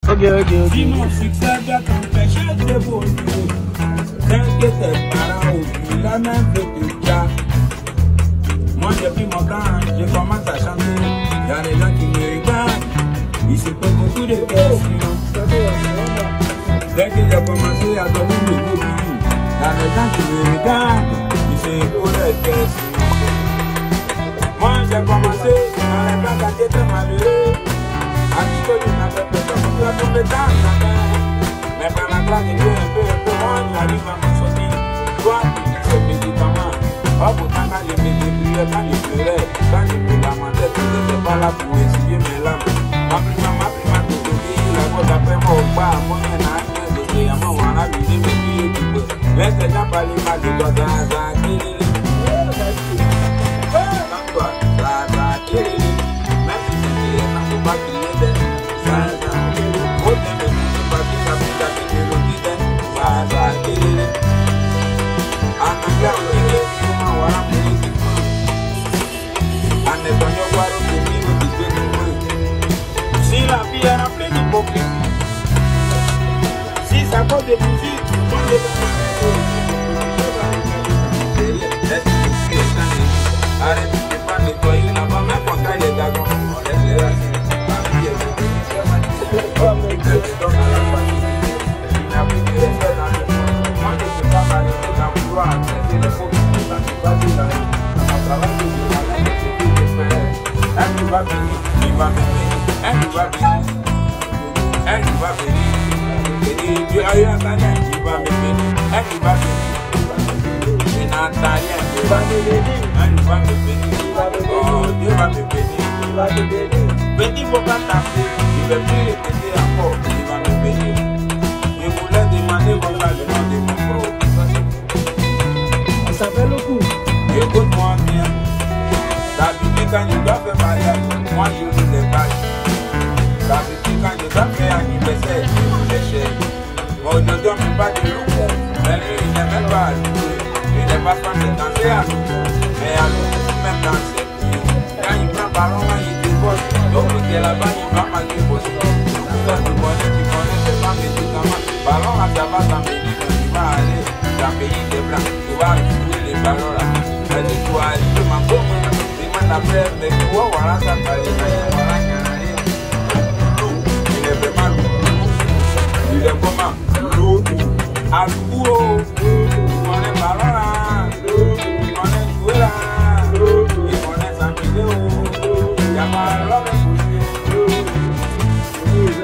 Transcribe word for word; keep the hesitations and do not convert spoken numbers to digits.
Ok, ok, ok. Sinon, succès doit t'empêcher de voler. T'inquiète tes parents oublient la même que tu as. Moi j'ai pris mon temps, je commence à chanter. Il y a des gens qui me regardent, ils se posent beaucoup de questions. Dès que j'ai commencé à donner mes mots, il y a des gens qui me regardent, ils se posent des questions. Moi j'ai commencé dans les bras quand j'étais malheureux. À qui que je n'avais pas de compétence, mais par la classe, un peu, un peu, un peu, moi j'arrive à m'en sortir. Toi, tu dis ce médicament. Oh, pourtant, quand je me débrouillais, quand je pleurais, quand je me lamentais, tu n'étais pas là pour essuyer mes larmes. Ma prima, ma prima, tu te dis, la côte après moi, au bas, moi, il y en a un peu de vie, à moi, on a vu des métiers qui peuvent. Laisse les gens parler mal de toi, ça, ça, kiri. Comme toi, ça, ça, kiri. Même si tu dis, ça ne faut pas crier d'elle, ça, ça, kiri. Au début, tu ne sais pas que ça fait la petite mélodie d'elle, ça, ça, kiri. En anglais, on dit que voilà pour les équipements. En étant voir au pays, on dit que si la vie est remplie d'hypocrisie, si ça cause de musique, on est arrête de pas nettoyer là-bas, même quand il y a des dragons, on laisse les racines. Comme le Dieu qui donne à la famille, il n'a plus de respect dans le monde. Moi, je ne peux pas m'arrêter dans le droit, c'est le faux. Elle va venir, il va venir, elle va venir, elle va venir, Dieu a eu un gagnant, il va venir, elle va venir, je n'entends rien, Dieu va venir, elle va venir, oh Dieu va me bénir, il va me bénir, petit faut pas taper, il ne veut plus répéter encore, il va me bénir, je voulais demander voilà le nom de mon pro. Ça fait le coup. Écoute-moi bien. D'habitude, quand je dois faire mariage, moi je joue les vaches. D'habitude, quand je dois faire anniversaire, je joue les chèvres. Moi, aujourd'hui, on ne met pas de loup. Mais lui, il n'est même pas à louer. Il n'est pas fan de danser à loup. Mais à loup, il peut même danser. Quand il prend ballon, il déborde. Donc, il est là-bas, il va mal débosser. Quand tu connais, tu connais, c'est pas médicament. Ballon, là, ça va t'en venir. Tu vas aller dans le pays des blancs. Tu vas jouer les ballons là. Mais tu dois aller de ma gomme. Après, mais tu vois, voilà, ça paraît, voilà, il est vraiment lourd. Il est comment? Lourd. À lourd.